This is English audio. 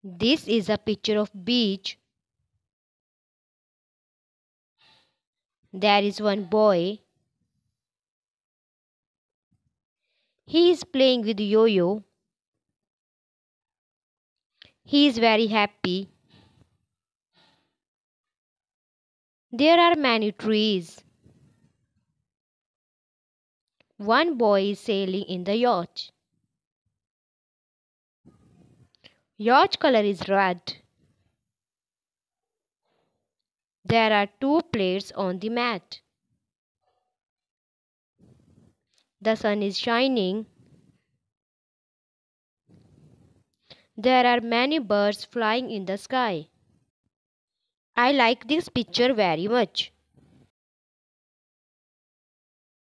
This is a picture of beach. There is one boy. He is playing with yo-yo. He is very happy. There are many trees. One boy is sailing in the yacht. Yacht color is red. There are two plates on the mat. The sun is shining. There are many birds flying in the sky. I like this picture very much.